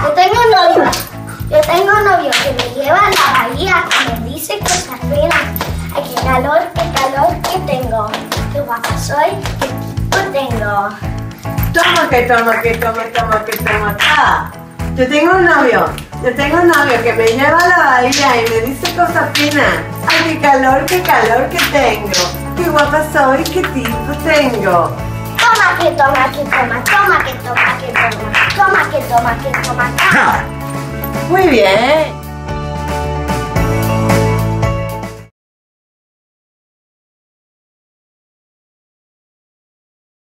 Yo tengo un novio. Yo tengo un novio que me lleva a la bahía y me dice cosas buenas. Ay, qué calor que tengo. Qué guapa soy, qué tipo tengo. Toma. Yo tengo un novio que me lleva a la bahía y me dice cosas finas. Ay, qué calor que tengo. Qué guapa soy, qué tipo tengo. Toma. Muy bien.